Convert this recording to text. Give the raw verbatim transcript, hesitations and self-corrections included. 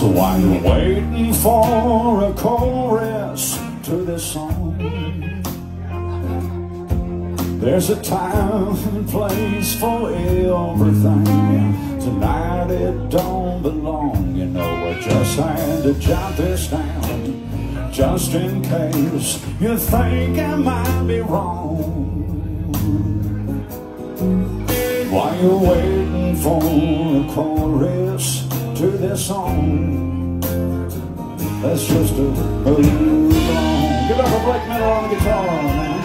So while you're waiting for a chorus to this song, there's a time and place for everything. Tonight it don't belong, you know. I just had to jot this down, just in case you think I might be wrong. While you're waiting for a chorus to this song, let's just uh, move on. Give up a black metal on the guitar, man.